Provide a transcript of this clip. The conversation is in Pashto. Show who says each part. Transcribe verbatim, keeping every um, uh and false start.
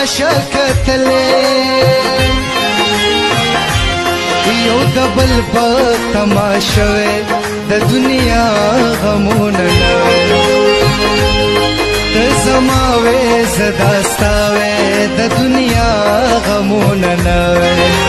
Speaker 1: تماشا کتلې یو د بل په تماشا د دنیا غمونه نه د زماوې زداستاوې د دنیا غمونه نه